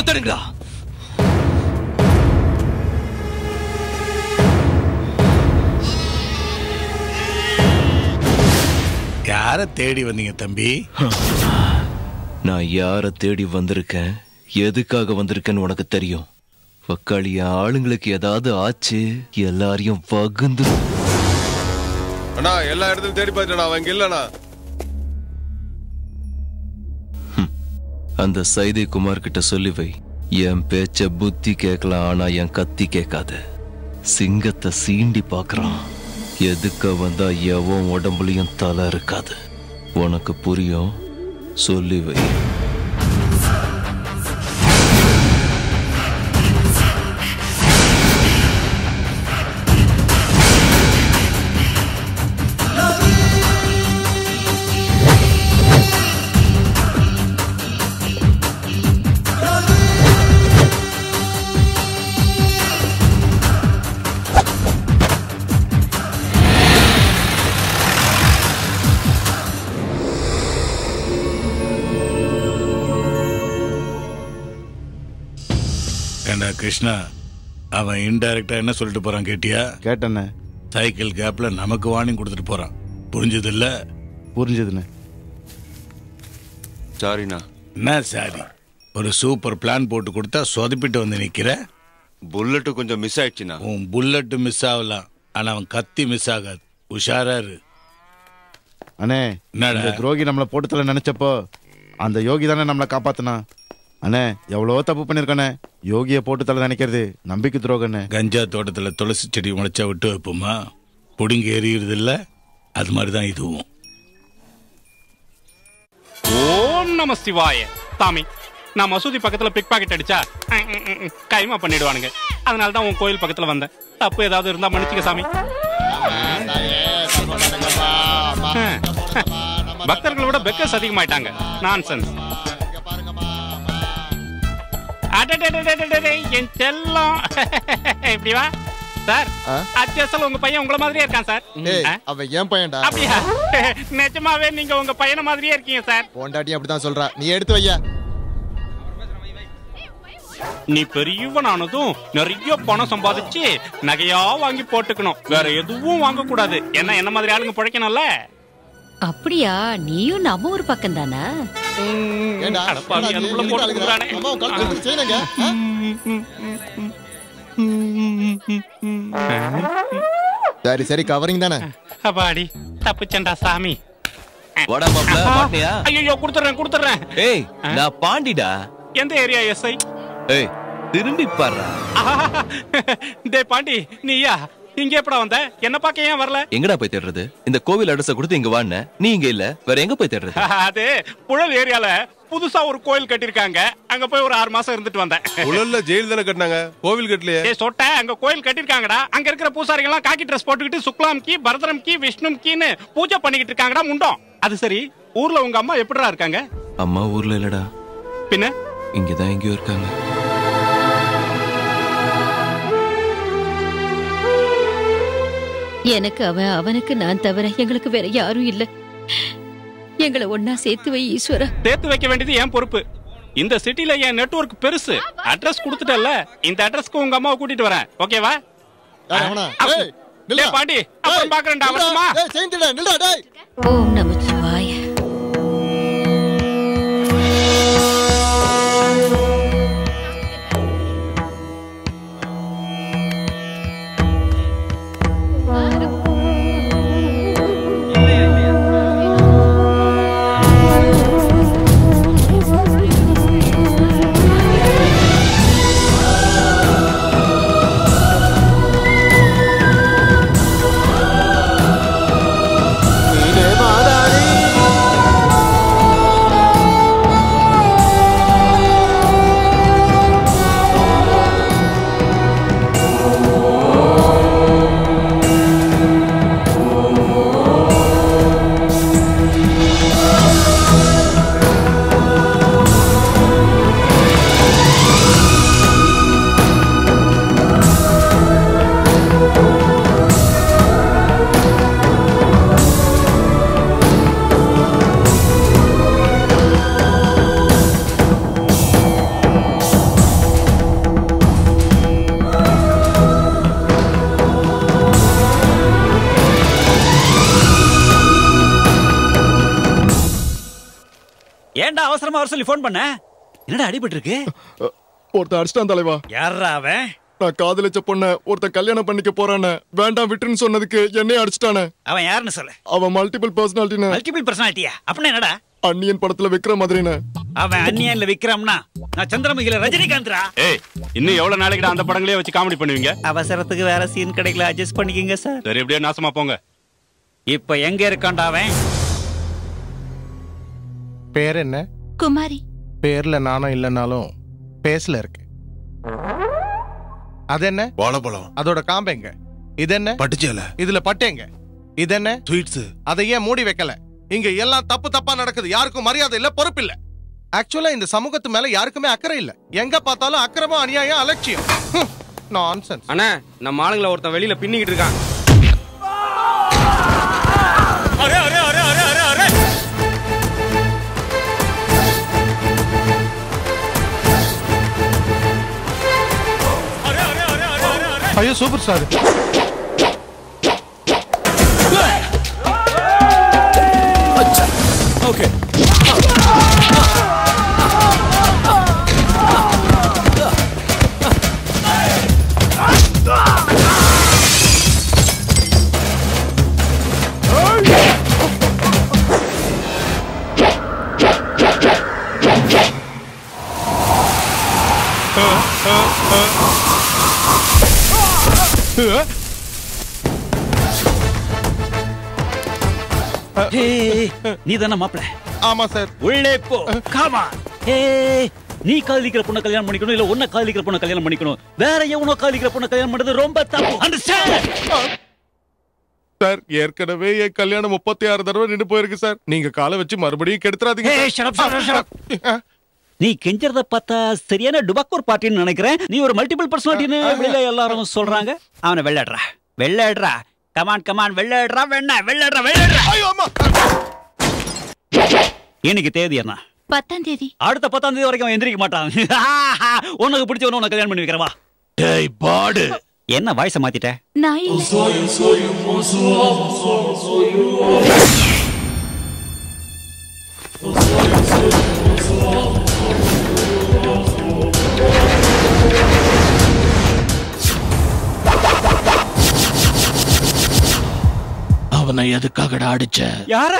கழுத்தடுங்கடா. யார தேடி வந்தீங்க தம்பி? நான் யார தேடி வந்திருக்கேன், எதுக்காக வந்திருக்கேன்னு உனக்கு தெரியும். வக்காளிய ஆளுங்களுக்கு ஏதாவது ஆச்சு, எல்லாரையும் வகுந்து. அண்ணா எல்லா இடத்துலயும் தேடி பார்த்துட்டேன், அவன் இங்க இல்லண்ணா. அந்த சைதை குமார் கிட்ட சொல்லி வை, என் பேச்ச புத்தி கேட்கலாம், ஆனா என் கத்தி கேட்காது. சிங்கத்தை சீண்டி பாக்குறான், எதுக்க வந்தா எவன் உடம்புலயும் தலை இருக்காது. உனக்கு புரியும், சொல்லி வை. கிருஷ்ணா, அவன் இன்டைரக்டா என்ன சொல்லிட்டு போறான் கேட்டியா? கேட்டேண்ணே. சைக்கிள் கேப்ல நமக்கு வார்னிங் கொடுத்துட்டு போறான். புரிஞ்சது இல்ல? புரிஞ்சதுண்ணே. சாரிண்ணா. என்ன சாரி? ஒரு சூப்பர் பிளான் போட்டு கொடுத்தா சொதப்பிட்டு வந்து நிக்கிற. புல்லட்டு கொஞ்சம் மிஸ் ஆயிடுச்சுண்ணா. உன் புல்லட்டு மிஸ் ஆகலாம், ஆனா அவன் கத்தி மிஸ் ஆகாது. உஷாரா இரு. அண்ணே, என்னடா துரோகி நம்மளை போட்டுத்தல நினைச்சப்போ அந்த யோகி தானே நம்மளை காப்பாத்தினா. அண்ணே, எவ்வளோ தப்பு பண்ணிருக்கண்ணே. யோகியை போட்டு தலை நினைக்கிறது நம்பிக்கை துரோகண்ணே. கஞ்சா தோட்டத்துல துளசி செடி முளைச்சா விட்டு வைப்போமா? புடிங்க எறிகிறது இல்ல, அது மாதிரிதான் இதுவும். ஓம் நம சிவாய. சாமி, நான் மசூதி பக்கத்துல பிக் பாக்கெட் அடிச்சா கைமா பண்ணிடுவானுங்க. அதனால தான் உன் கோயில் பக்கத்துல வந்தேன். தப்பு ஏதாவது இருந்தா மன்னிச்சுக்க சாமி. பக்தர்களை விட பெக்கர்ஸ் அதிகமாயிட்டாங்க. நான்சென்ஸ். என் செல்லம் இப்படி வா சார். அச்சல் உங்க பையன் உங்கள மாதிரியே இருக்கான் சார். அவன் ஏன் பையன்டா? அப்படியா? நிஜமாவே நீங்க உங்க பையனை மாதிரியே இருக்கீங்க சார். பொண்டாட்டி அப்படிதான் சொல்றா. நீ எடுத்து வையா. நீ பெரியவனானதும் நிறைய பணம் சம்பாதிச்சு நகையா வாங்கி போட்டுக்கணும். வேற எதுவும் வாங்க கூடாது. ஏன்னா என்ன மாதிரி ஆளுங்க பிழைக்கணும்ல. அப்படியா? நீயும் நம்ம ஒரு பக்கம் தானா? சரி சரி, கவரிங் தானே. அப்பாடி தப்புச்சண்டா சாமி. ஐயோ, குடுத்துறேன். ஏய், நான் பாண்டிடா. எந்த ஏரியா எஸ்ஐ? ஏய், திரும்பி பாரு. டே பாண்டி, நீயா இங்க எப்படா வந்த? என்ன பாக்க ஏன் வரல? எங்கடா போய் தேடுறது? இந்த கோவில் அட்ரஸ் கொடுத்து இங்க வாண்ண, நீ இங்க இல்ல, வேற எங்க போய் தேடுறது? அது புழல் ஏரியால புதுசா ஒரு கோயில் கட்டிருக்காங்க. அங்க போய் ஒரு 6 மாசம் இருந்துட்டு வந்தேன். புழல்ல ஜெயில் தானே கட்டினாங்க, கோவில் கட்டலையே. ஏய் சொட்ட, அங்க கோயில் கட்டிருக்காங்கடா. அங்க இருக்கிற பூசாரிகள் எல்லாம் காக்கி ட்ரெஸ் போட்டுக்கிட்டு சுக்லாம் கி பரதரம் கி விஷ்ணு கீன்னு பூஜை பண்ணிக்கிட்டு இருக்காங்கடா முண்டம். அது சரி, ஊர்ல உங்க அம்மா எப்படிடா இருக்காங்க? அம்மா ஊர்ல இல்லடா. பின்ன இங்கதான் எங்கேயோ இருக்காங்க. எனக்கு அவன், அவனுக்கு நான் தவிர எங்களுக்கு வேற யாரும் இல்ல. எங்களை ஒன்னா சேர்த்து வை ஈஸ்வரா. சேர்த்து வைக்க வேண்டியது என் பொறுப்பு. இந்த சிட்டில என் நெட்வொர்க் பெருசு. அட்ரஸ் கொடுத்துட்டல, இந்த அட்ரஸ்க்கு உங்க அம்மாவை கூட்டிட்டு வரேன். ஓகேவா? பாண்டி, அப்புறம் பாக்குறேன்டா. ஓம் நமச்சிவாய. மாதாரி ஏன்டா அவசரமா வர சொல்லி போன் பண்ண? என்னடா அடிபட்டு இருக்கு? ஒருத்தன் அடிச்சிட்டான் தலைவா. யாரா அவன்? நான் காதலிச்ச பொண்ண ஒருத்தன் கல்யாணம் பண்ணிக்க போறானே, வேண்டாம் விட்டுன்னு சொன்னதுக்கு என்னைய அடிச்சிட்டானே. அவன் யாருன்னு சொல்லு. அவன் மல்டிபிள் பர்சனாலிட்டின்னு. மல்டிபிள் பர்சனாலிட்டியா? அப்படின்னா என்னடா? அன்னியன் படத்துல விக்ரம் மாதிரின்னு. அவன் அன்னியன்ல விக்ரம்னா நான் சந்திரமுகில ரஜினிகாந்த்ரா. ஏய், இன்னும் எவ்வளவு நாளைக்கு அந்த படங்களே வச்சு காமெடி பண்ணுவீங்க? அவசரத்துக்கு வேற சீன் கிடைக்கல, அட்ஜஸ்ட் பண்ணிக்கங்க சார். சரி, எப்படியே நாசமா போங்க. இப்ப எங்க இருக்கான்டா அவன்? பேர் என்ன? குமாரி. பேர்ல நானும் இல்லைனாலும் பேஸ்ல இருக்கு. அது என்ன? வாழைப்பழம். அதோட காம்பெங்க. இது என்ன? பட்டுச்சேல. இதுல பட்டேங்க. இது என்ன? ஸ்வீட்ஸ். அதை ஏன் மூடி வைக்கல? இங்க எல்லாம் தப்பு தப்பா நடக்குது. யாருக்கும் மரியாதை இல்ல, பொறுப்பு இல்ல. ஆக்சுவலா இந்த சமூகத்து மேல யாருக்குமே அக்கறை இல்ல. எங்க பார்த்தாலும் அக்கிரமம், அநியாயம், அலட்சியம். நான்சென்ஸ். அண்ணா, நம்ம ஆளுங்கள ஒருத்தன் வெளியில பின்னிக்கிட்டு இருக்கான். அரே அரே அரே அரே அரே அரே. ஐயோ சூப்பர் ஸ்டார். ஓகே. நீ தானே மாப்பிள? ஆமா சார். உள்ளே போ. காமா. நீ காதலிக்கிற பொண்ணை கல்யாணம் பண்ணிக்கணும், இல்ல உன்னை காதலிக்கிற பொண்ணை கல்யாணம் பண்ணிக்கணும். வேற எவனோ காதலிக்கிற பொண்ணை கல்யாணம் பண்றது ரொம்ப தப்பு. அண்டர்ஸ்டாண்ட்? சார், ஏற்கனவே என் கல்யாணம் 36 தடவை நின்று போயிருக்கு சார். நீங்க காலை வச்சு மறுபடியும் கெடுத்துறாதீங்க. நீ கெஞ்சறத பார்த்தா சரியான டுபாக்கூர் பார்ட்டின்னு நினைக்கிறேன். நீ ஒரு மல்டிபிள் பர்சனாலிட்டின்னு வெளியில எல்லாரும் சொல்றாங்க. அவனை வெள்ளாடுறா வெள்ளாடுறா. Come on come on வெள்ளாடுறா. வெண்ணா வெள்ளாடுறா வெள்ளாடுறா. இன்னைக்கு தேதி என்ன? 10ஆம் தேதி. அடுத்த 10ஆம் தேதி வரைக்கும் எந்திரிக்க மாட்டான். உனக்கு பிடிச்சவன உனக்கு கல்யாணம் பண்ணி வைக்கிறவா? டேய் பாடு, என்ன வாய்ஸ மாத்திட்ட? நான் இல்ல. அவனை எதுக்காகடா அடிச்ச? யார?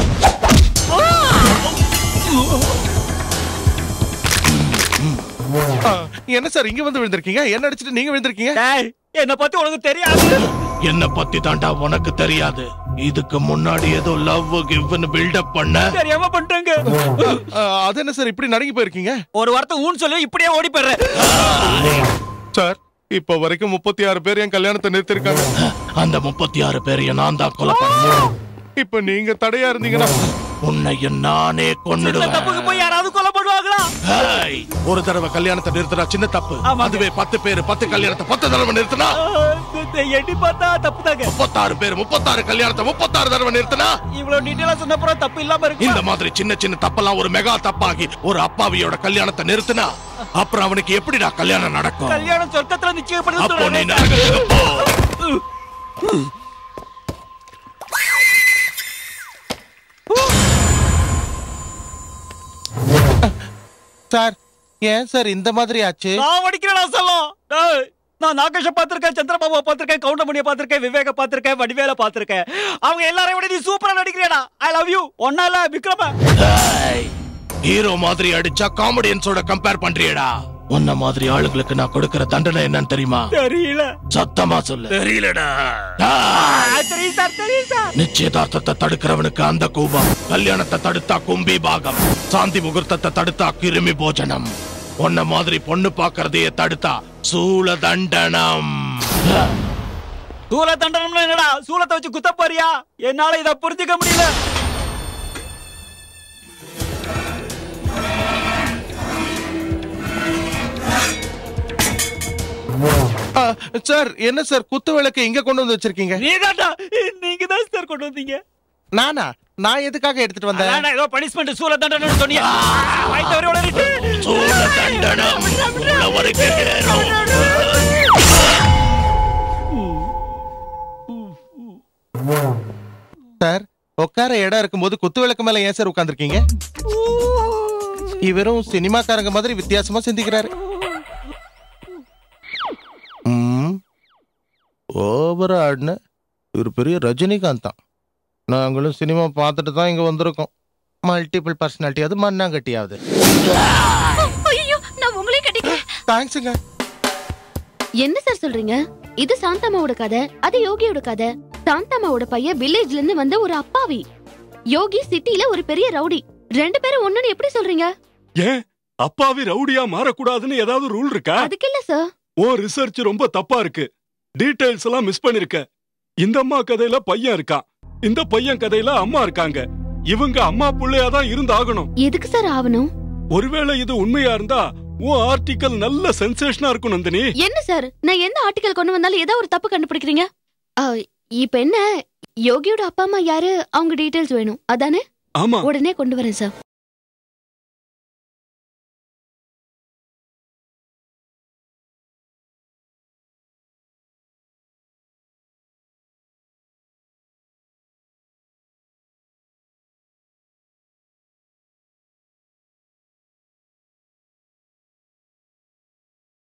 என்ன சார் இங்க வந்து விழுந்திருக்கீங்க? என்ன அடிச்சிட்டு நீங்க விழுந்திருக்கீங்க? என்ன பத்தி உனக்கு தெரியாது. என்ன பத்தி தாண்டா உனக்கு தெரியாது. இதுக்கு முன்னாடி ஏதோ லவ் கிவ்னு பில்டப் பண்ண தெரியாம பண்றாங்க. அது என்ன சார் இப்படி நடுங்கி போயிருக்கீங்க? ஒரு வார்த்தை ஊன்னு சொல்லி இப்படியே ஓடி போயிடுற. சார், இப்ப வரைக்கும் 36 பேர் என் கல்யாணத்தை நிறுத்திருக்காங்க. அந்த 36 பேரையும் நான் தான் கொலை பண்ணேன். இப்ப நீங்க தடையா இருந்தீங்கன்னா உன்னையும் நானே கொன்னுடுவேன். தப்புக்கு போய் யாராவது கொலை பண்ணுவாங்களா? ஒரு தடவை கல்யாணத்தை நிறுத்தினா சின்ன தப்பு. அதுவே 10 பேர் 10 கல்யாணத்தை 10 தடவை நிறுத்தினா எட்டி பார்த்தா தப்பு தாங்க. 36 பேர் 36 கல்யாணத்தை 36 தடவை நிறுத்தினா இவ்வளவு டீடைலா சொன்னப்புறம் தப்பு இல்லாம இருக்கு. இந்த மாதிரி சின்ன சின்ன தப்பெல்லாம் ஒரு மெகா தப்பாகி ஒரு அப்பாவியோட கல்யாணத்தை நிறுத்தினா அப்புறம் அவனுக்கு எப்படிடா கல்யாணம் நடக்கும்? கல்யாணம் சொர்க்கத்துல நிச்சயப்படுது. அப்போ நீ நரகத்துக்கு போ. சார், ஏன் சார் இந்த மாதிரி ஆச்சு? நான் வடிக்கிறேன் சொல்லும். நான் நாகேஷ பாத்திருக்கேன், சந்திரபாபுவை பாத்திருக்கேன், கவுண்டமணியை பாத்திருக்கேன், விவேக பாத்திருக்கேன், வடிவேல பாத்திருக்கேன். அவங்க எல்லாரையும் விட நீ சூப்பரா நடிக்கிறேடா. I love you. ஒன்னால விக்ரம ஹீரோ மாதிரி அடிச்சா காமெடியன்ஸோட கம்பேர் பண்றியடா. உன்ன மாதிரி ஆளுங்களுக்கு நான் கொடுக்கிற தண்டனை என்னன்னு தெரியுமா? தெரியல. சத்தமா சொல்லு. தெரியலடா. தெரியும் சார், தெரியும் சார். நிச்சயதார்த்தத்தை தடுக்கிறவனுக்கு அந்த கூபம், கல்யாணத்தை தடுத்தா கும்பி பாகம், சாந்தி முகூர்த்தத்தை தடுத்தா கிருமி போஜனம், உன்ன மாதிரி பொண்ணு பாக்குறதையே தடுத்தா சூல தண்டனம். சூல தண்டனம்னா என்னடா? சூலத்தை வச்சு குத்த போறியா? என்னால இத புரிஞ்சுக்க முடியல. சார், என்ன சார் குத்து விளக்கு இங்க கொண்டு வந்து வச்சிருக்கீங்க? நீங்க தான் சார் கொண்டு வந்தீங்க. நானா? நான் எதுக்காக எடுத்துட்டு வந்தேன்? ஏதோ பனிஷ்மென்ட் சூல தண்டனை சொன்னீங்க. வைத்தவரை உளறிட்டு சூல தண்டனம் உள்ளவருக்கு ஏறும். சார், உட்கார இடம் இருக்கும்போது குத்து விளக்கு மேல ஏன் சார் உட்கார்ந்திருக்கீங்க? இவரும் சினிமாக்காரங்க மாதிரி வித்தியாசமா சிந்திக்கிறாரு. ஓவரா ஆடுன இவர் பெரிய ரஜினிகாந்த் தான். நாங்களும் சினிமா பார்த்துட்டு தான் இங்க வந்திருக்கோம். மல்டிபிள் பர்சனாலிட்டி அது மண்ணாங்கட்டியாவது. நான் உங்களே கட்டிக்கிறேன். தேங்க்ஸ்ங்க. என்ன சார் சொல்றீங்க? இது சாந்தம்மாவோட கதை, அது யோகியோட கதை. சாந்தம்மாவோட பையன் வில்லேஜ்ல இருந்து வந்த ஒரு அப்பாவி, யோகி சிட்டில ஒரு பெரிய ரவுடி. 2 பேரும் ஒண்ணுன்னு எப்படி சொல்றீங்க? ஏன் அப்பாவி ரவுடியா மாறக்கூடாதுன்னு ஏதாவது ரூல் இருக்கா? அதுக்கு இல்ல சார். ஓ ரிசர்ச் ரொம்ப தப்பா இருக்கு. டீடைல்ஸ் எல்லாம் மிஸ் பண்ணிருக்க. இந்த அம்மா கதையில பையன் இருக்கான், இந்த பையன் கதையில அம்மா இருக்காங்க. இவங்க அம்மா புள்ளையாதான் இருந்தாகணும். எதுக்கு சார் ஆகணும்? ஒருவேளை இது உண்மையா இருந்தா உன் ஆர்டிக்கல் நல்ல சென்சேஷனா இருக்கும் நந்தினி. என்ன சார், நான் எந்த ஆர்டிக்கல் கொண்டு வந்தாலும் ஏதாவது ஒரு தப்பு கண்டுபிடிக்கிறீங்க. இப்ப என்ன, யோகியோட அப்பா அம்மா யாரு, அவங்க டீடைல்ஸ் வேணும் அதானே? ஆமா, உடனே கொண்டு வரேன் சார்.